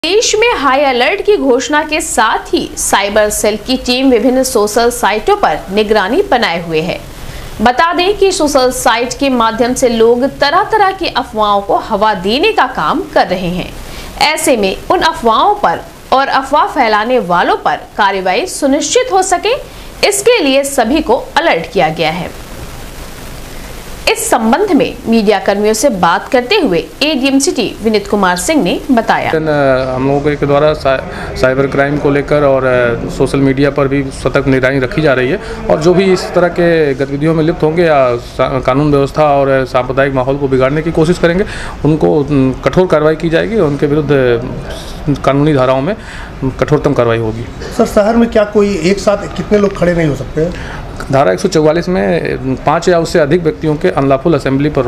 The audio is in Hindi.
देश में हाई अलर्ट की घोषणा के साथ ही साइबर सेल की टीम विभिन्न सोशल साइटों पर निगरानी बनाए हुए है। बता दें कि सोशल साइट के माध्यम से लोग तरह तरह की अफवाहों को हवा देने का काम कर रहे हैं। ऐसे में उन अफवाहों पर और अफवाह फैलाने वालों पर कार्रवाई सुनिश्चित हो सके, इसके लिए सभी को अलर्ट किया गया है। इस संबंध में मीडिया कर्मियों से बात करते हुए एडीएम सिटी विनीत कुमार सिंह ने बताया, हम लोगों के द्वारा साइबर क्राइम को लेकर और सोशल मीडिया पर भी सतर्क निगरानी रखी जा रही है और जो भी इस तरह के गतिविधियों में लिप्त होंगे या कानून व्यवस्था और सांप्रदायिक माहौल को बिगाड़ने की कोशिश करेंगे, उनको कठोर कार्रवाई की जाएगी और उनके विरुद्ध कानूनी धाराओं में कठोरतम कार्रवाई होगी। सर, शहर में क्या कोई एक साथ कितने लोग खड़े नहीं हो सकते हैं? धारा 144 में 5 या उससे अधिक व्यक्तियों के अनलॉफुल असेंबली पर